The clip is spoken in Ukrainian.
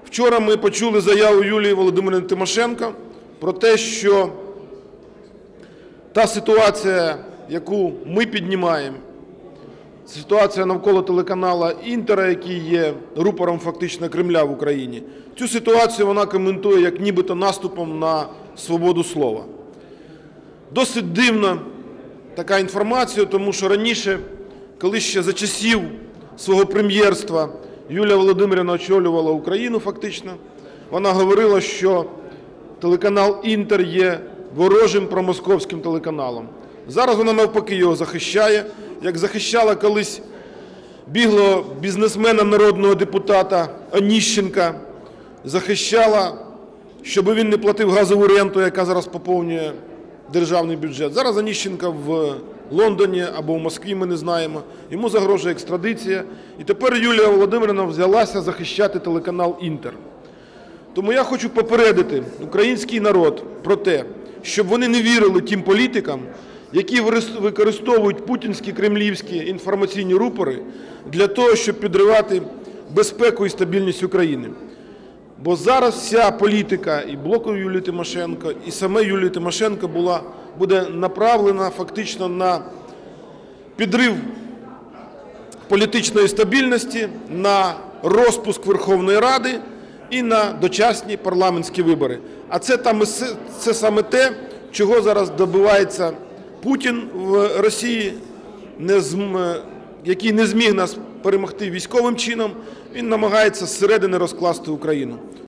Вчора ми почули заяву Юлії Володимирівни Тимошенко про те, що та ситуація, яку ми піднімаємо, ситуація навколо телеканалу «Інтера», який є рупором фактично Кремля в Україні, цю ситуацію вона коментує як нібито наступом на свободу слова. Досить дивна така інформація, тому що раніше, коли ще за часів свого прем'єрства Юлія Володимирівна очолювала Україну фактично, вона говорила, що телеканал «Інтер» є ворожим промосковським телеканалом. Зараз вона навпаки його захищає, як захищала колись біглого бізнесмена, народного депутата Оніщенка, захищала, щоб він не платив газову ренту, яка зараз поповнює державний бюджет. Зараз Оніщенка в Лондоні або в Москві, ми не знаємо. Йому загрожує екстрадиція. І тепер Юлія Володимирівна взялася захищати телеканал «Інтер». Тому я хочу попередити український народ про те, щоб вони не вірили тим політикам, які використовують путінські, кремлівські інформаційні рупори для того, щоб підривати безпеку і стабільність України. Бо зараз вся політика і блоку Юлії Тимошенко, і саме Юлії Тимошенко буде направлена фактично на підрив політичної стабільності, на розпуск Верховної Ради і на дочасні парламентські вибори. А це саме те, чого зараз добивається Путін в Росії, який не зміг нас перемогти військовим чином, він намагається зсередини розкласти Україну.